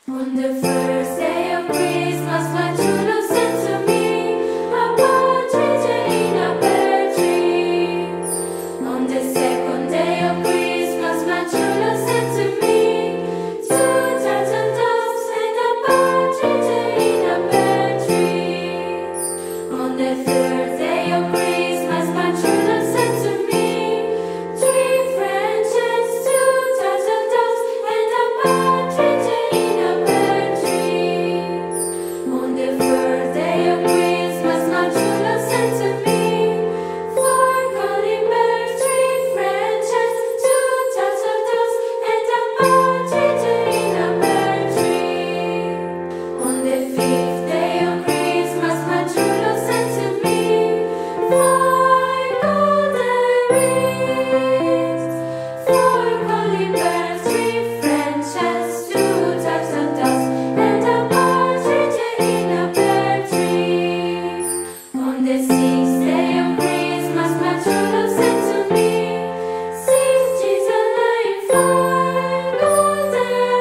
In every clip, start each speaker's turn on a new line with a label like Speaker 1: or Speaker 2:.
Speaker 1: On the first day of Christmas, my true love sent to me a partridge in a pear tree. On the second day of Christmas, my true love sent to me two turtle doves and a partridge in a pear tree. On the third day of Christmas, my true love sent to me three French hens, two turtle doves and a partridge in a pear tree. On the fourth day of Christmas, my true love sent to me four calling birds, three French hens, two turtle doves and a partridge in a pear tree. On the fifth day of Christmas, my true love sent to me five golden rings, four calling birds, three French hens, two turtle doves and a partridge in a pear tree. On the sixth day of Christmas, my true love sent to me six cheese alive, five golden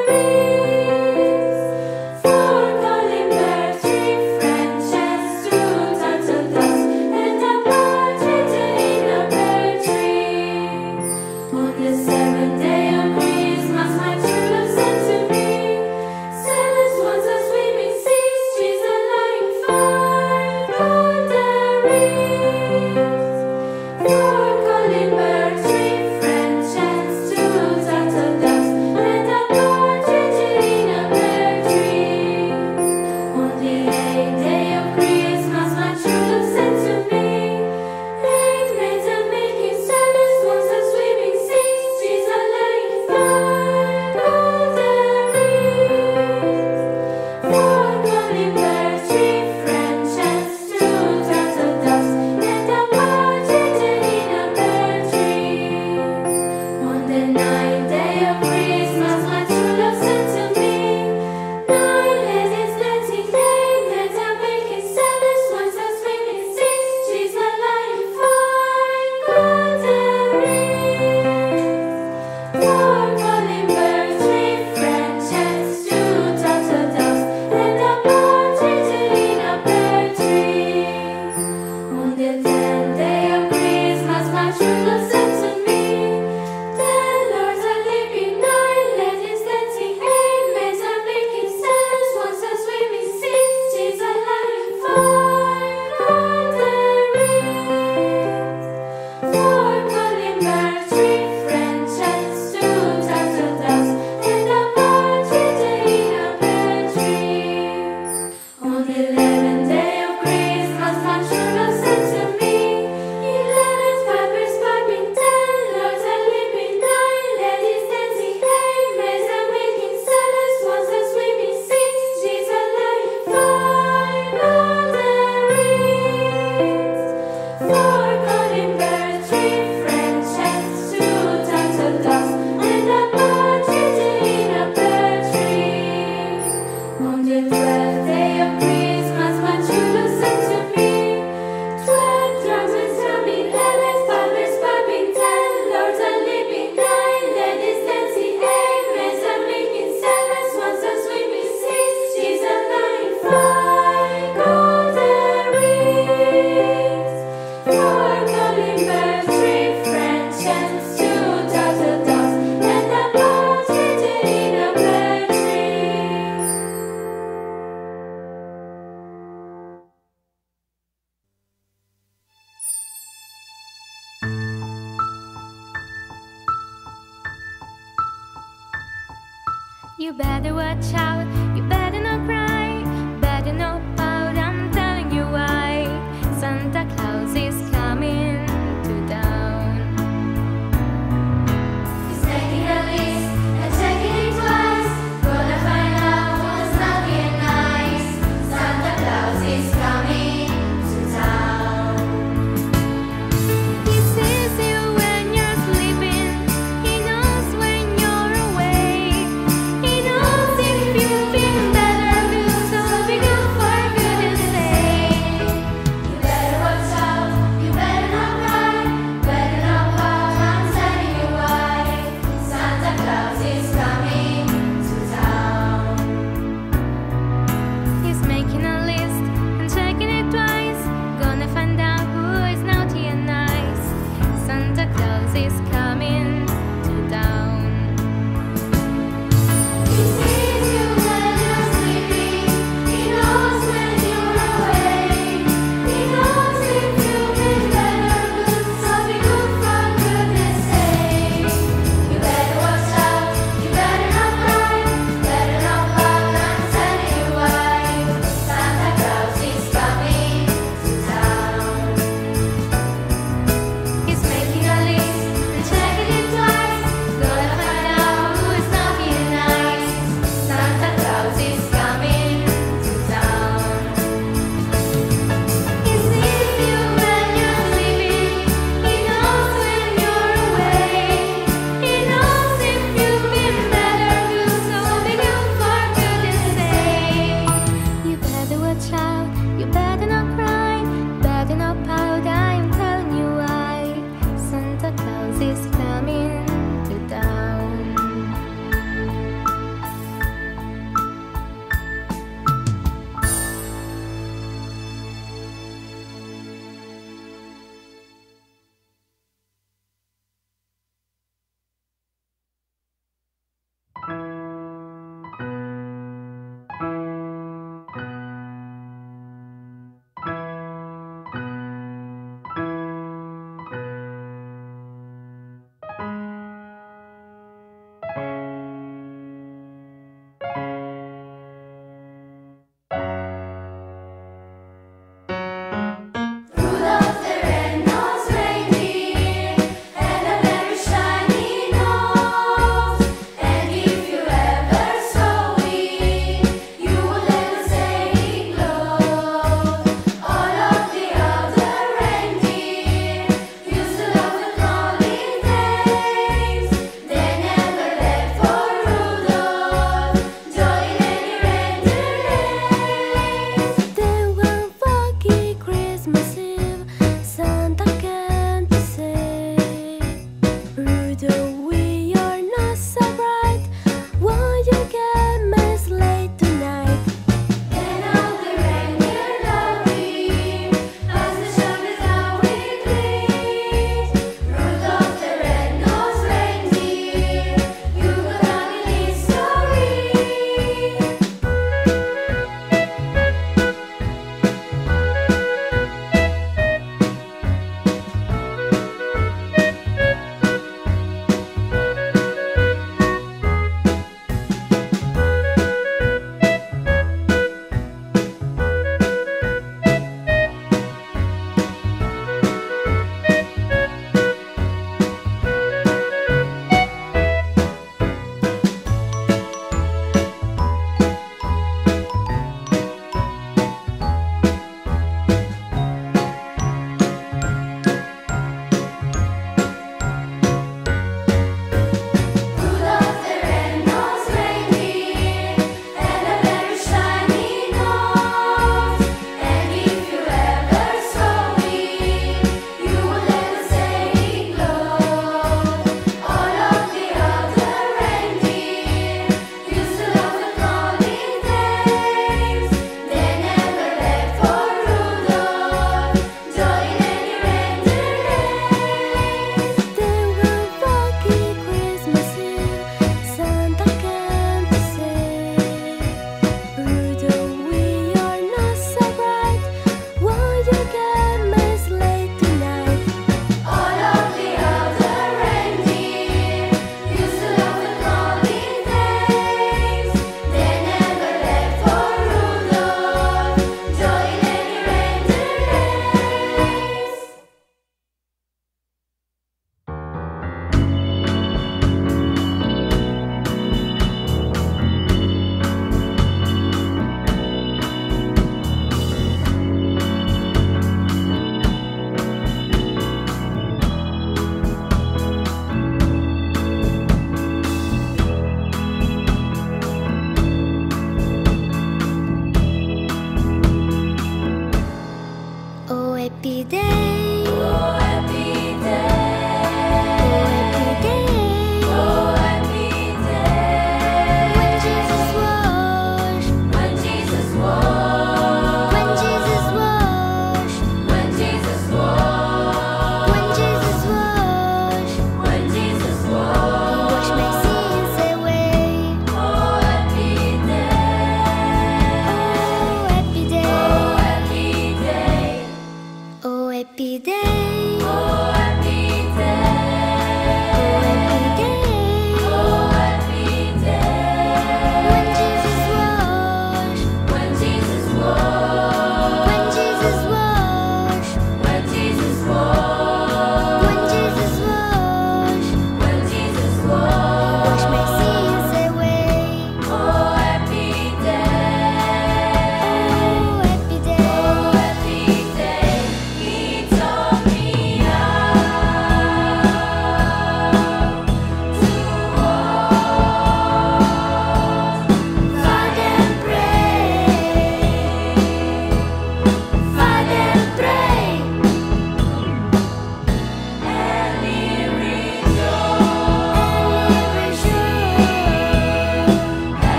Speaker 1: rings, four calling birds, three French hens, two turtle doves and a partridge in a pear tree. On the seventh day of Christmas, my true love sent to me seven swans are swimming, six trees are lying, five golden rings, four calling birds, three French hens, two turtle doves and a partridge in a pear tree. On the eighth day of Christmas, my true love sent to me eight maids are making, seven swans are swimming, six trees are lying, five golden rings, four calling birds, three French hens, two turtle doves and a partridge in a pear tree. On the ninth day of Christmas, my true love sent to me nine ladies dancing, eight maids are making, seven swans are swimming, six trees are lying, five golden rings, four calling birds, three French hens, two turtle doves and a partridge in a pear tree. On the tenth day of Christmas, my true love sent to me ten lords are leaping, nine ladies dancing, eight maids are making, seven swans are swimming, six trees are lying, five golden rings, four calling birds, three French hens, two turtle doves and a partridge in a pear tree. On the 11th day of Christmas, my true love sent to me 11 pipers piping, 10 lords are leaping, 9 ladies dancing, 8 maids are making, 7 swans are swimming, 6 trees are lying, 5 golden rings, 4 calling birds, 3 French hens, 2 turtle doves and a partridge in a pear tree. On the 12th day of Christmas, my true love sent to me 12 drummers drumming, 11 pipers piping, 10 lords are leaping, 9 ladies dancing, 8 maids are making, 7 swans are swimming, 6 trees are lying, 5 golden rings, 4 calling birds, 3 French hens, 2 turtle doves and a partridge in a pear tree.
Speaker 2: You better watch out, you better not cry, better not pout, I'm telling you why. Santa Claus is coming to town.
Speaker 1: He's making a list and checking it twice, gonna find out what's naughty and nice. Santa Claus is coming to town.
Speaker 2: He sees you when you're sleeping, he knows when you're awake, he knows if you feel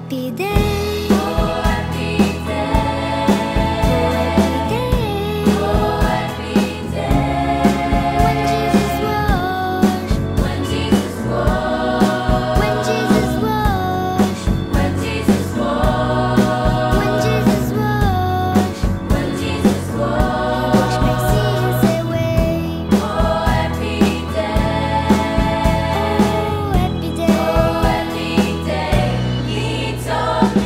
Speaker 2: happy day.
Speaker 1: Oh, happy day.
Speaker 2: Oh, happy day.
Speaker 1: Oh, happy day.
Speaker 2: When Jesus washed.
Speaker 1: When Jesus washed.
Speaker 2: When Jesus washed.
Speaker 1: When Jesus washed.
Speaker 2: When Jesus washed.
Speaker 1: When Jesus washed.
Speaker 2: He washed my sins away.
Speaker 1: Oh, happy day.
Speaker 2: Oh, happy day.
Speaker 1: Oh, happy day. He taught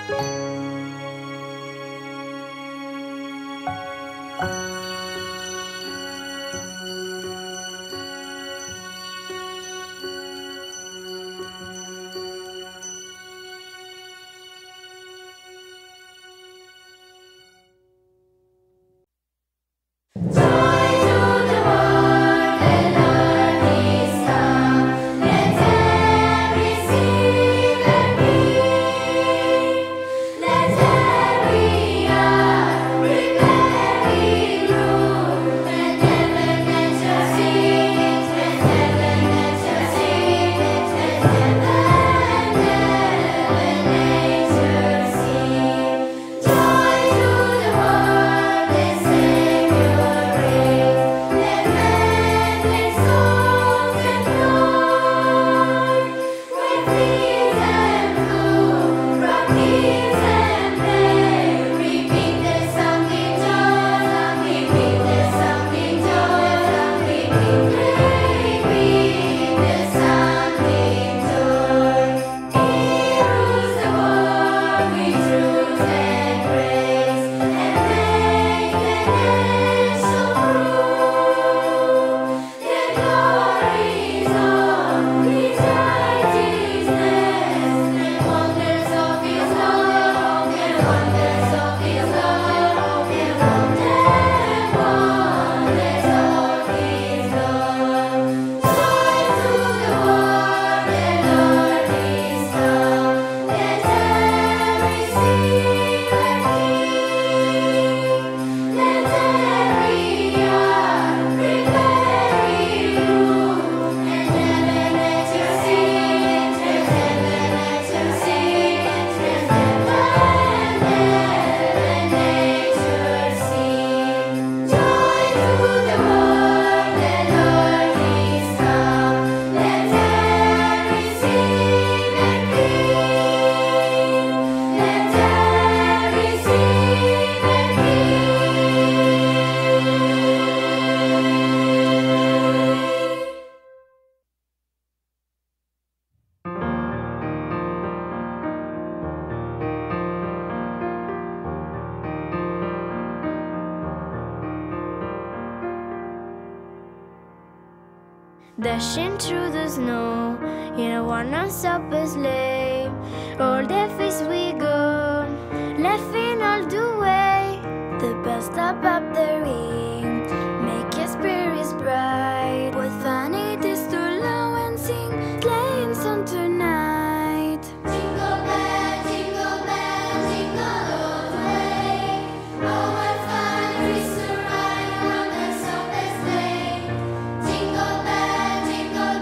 Speaker 2: Dashing through the snow in a worn-out subway sleigh. All the ways we go, laughing all the way. The bells stop up the ring, make your spirits bright. What fun it is to love and sing sleighing song tonight.
Speaker 1: Jingle bell, jingle all the way. Oh, what fun it is to ride on the subway sleigh. Jingle bell, jingle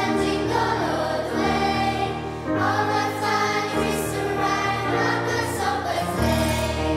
Speaker 1: all the way. Oh, what fun it is to ride on the subway sleigh.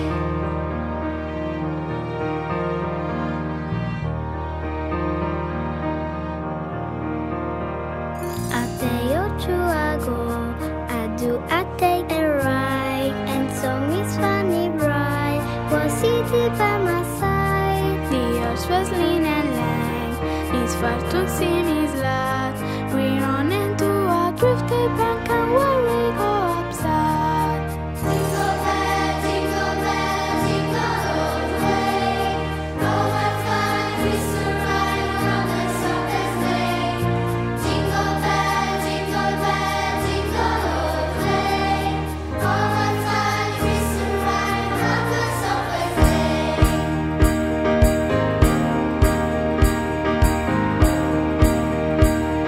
Speaker 2: A day or two ago, I take a ride, and song is funny bright. Was sitting by my side, the earth was lean and lank. His far to sing his last. We run into a drifted bank and where we go upside.
Speaker 1: Jingle bell, jingle all the way. Oh, what fun it is to ride on the subway sleigh. Jingle bell, jingle all the way. Oh, what fun it is to ride on the subway sleigh.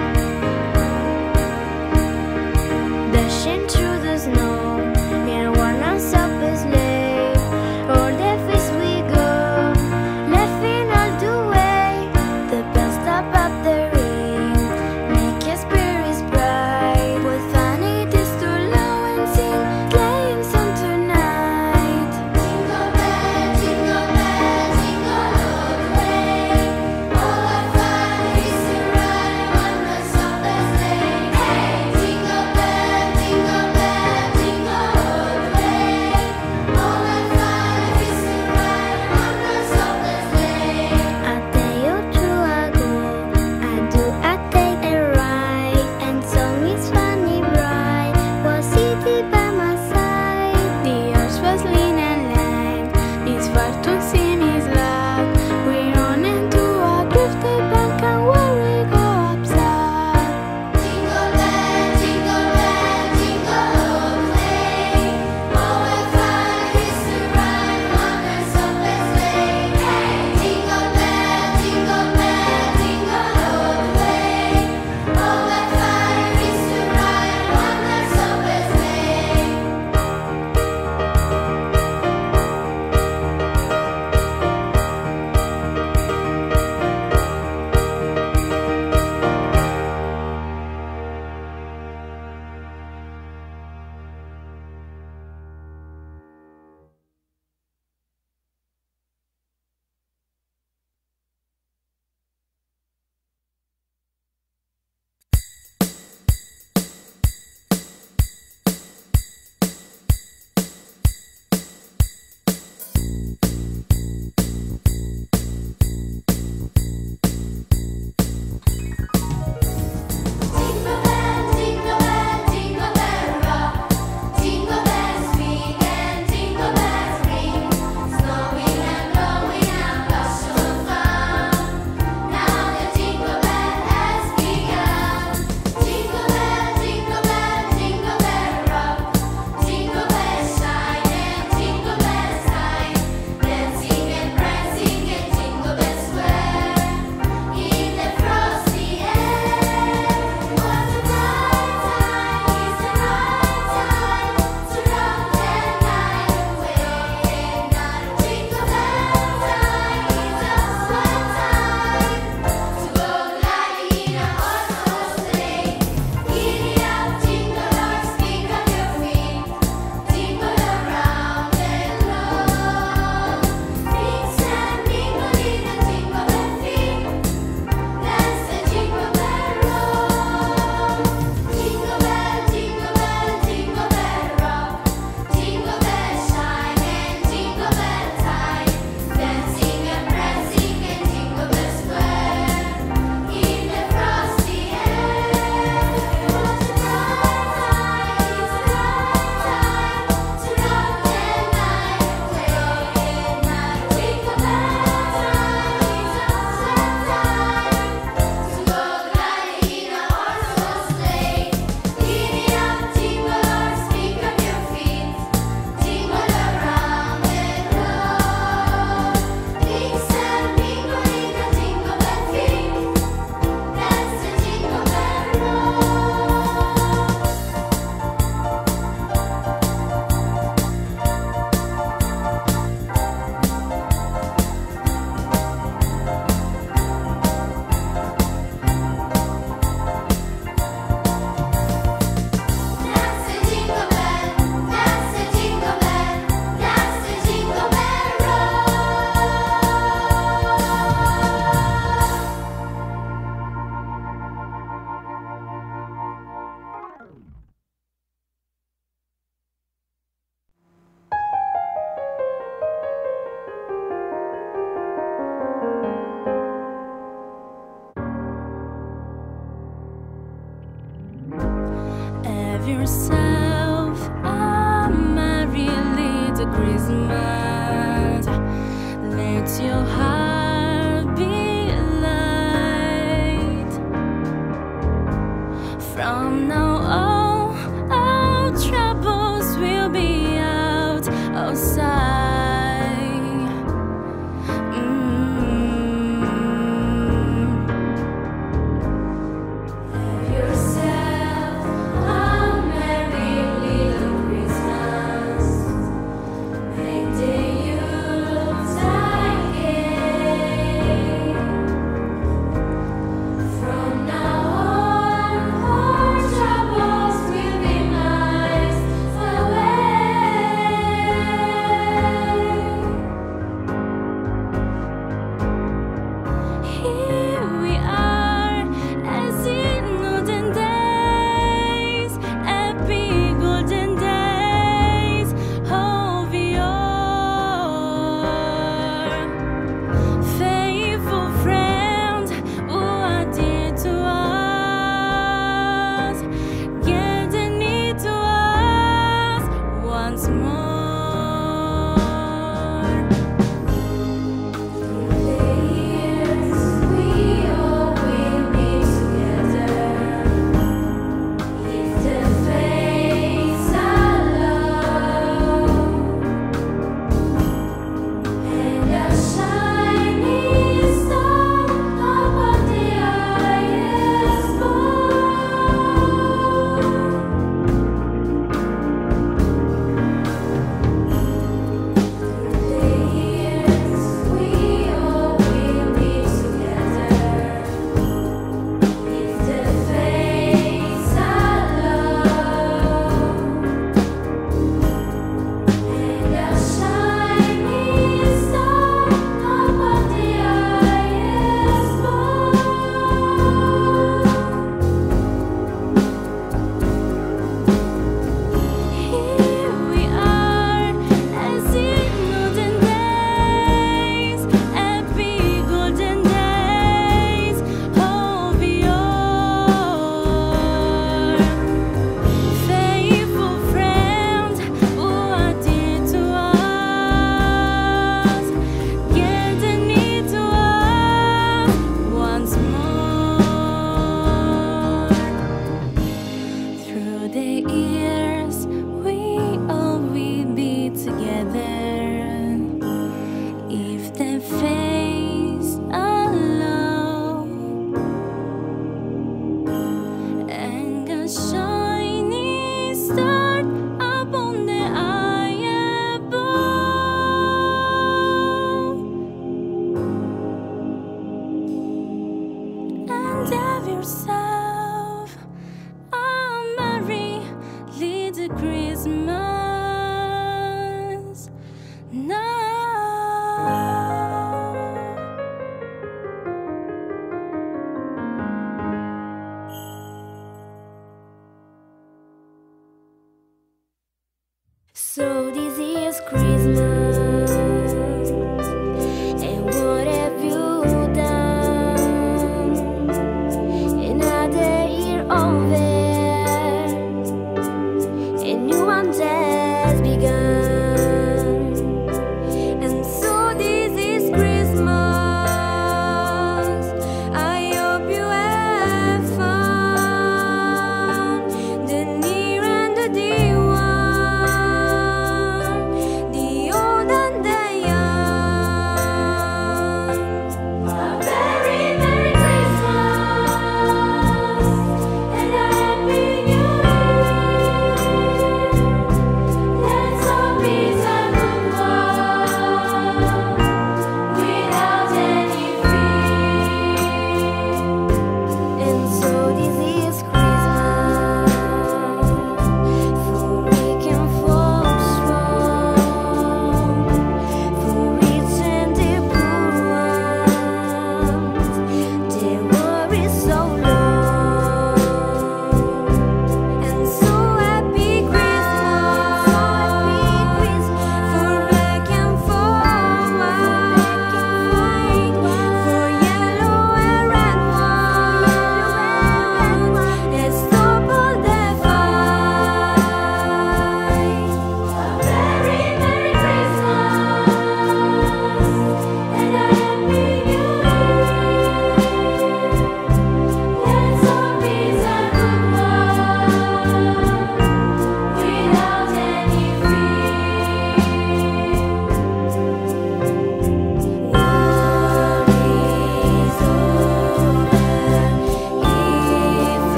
Speaker 2: So this is Christmas, and what have you done? Another year over, a new one just begun. And so this is Christmas, I hope you have fun. The near and the dear one, the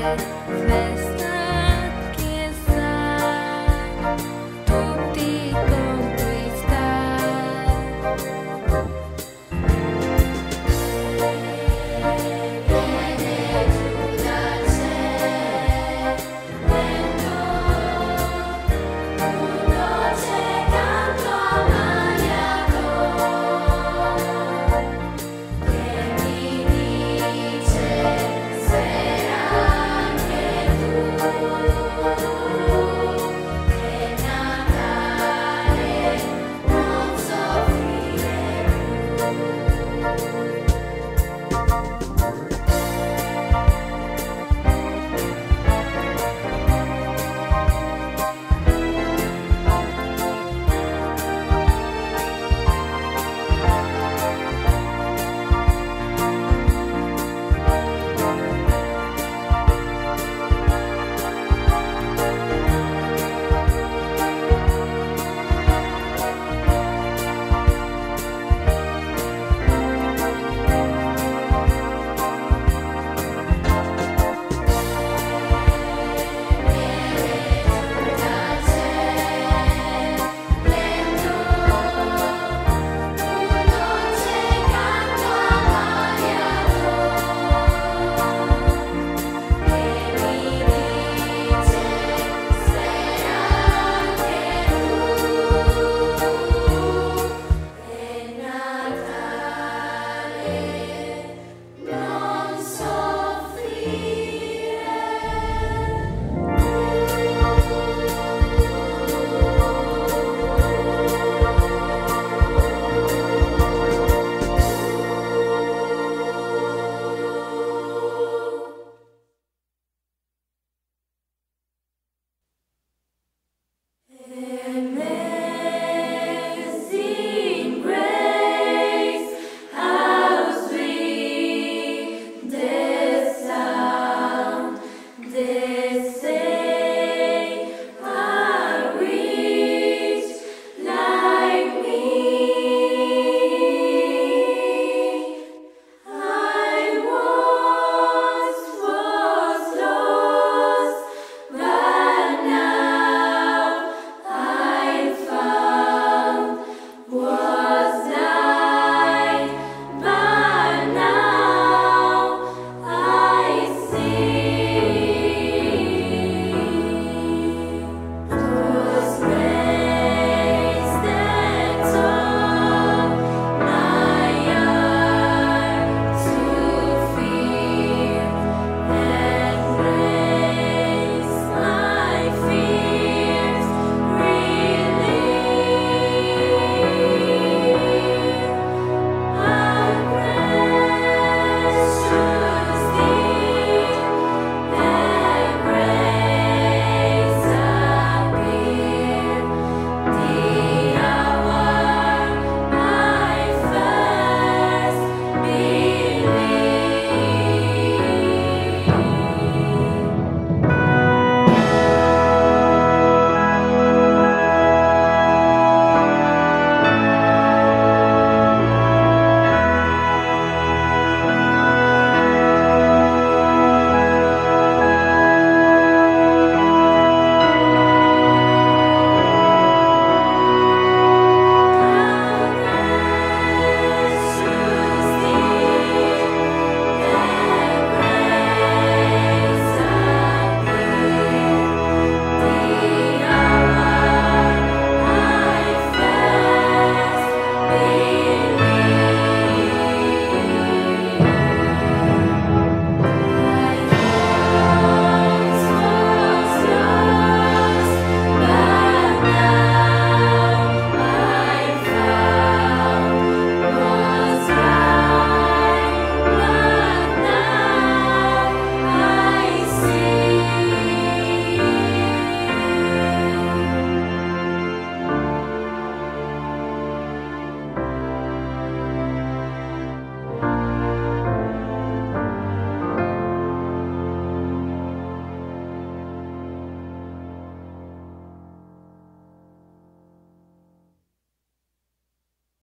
Speaker 2: fresh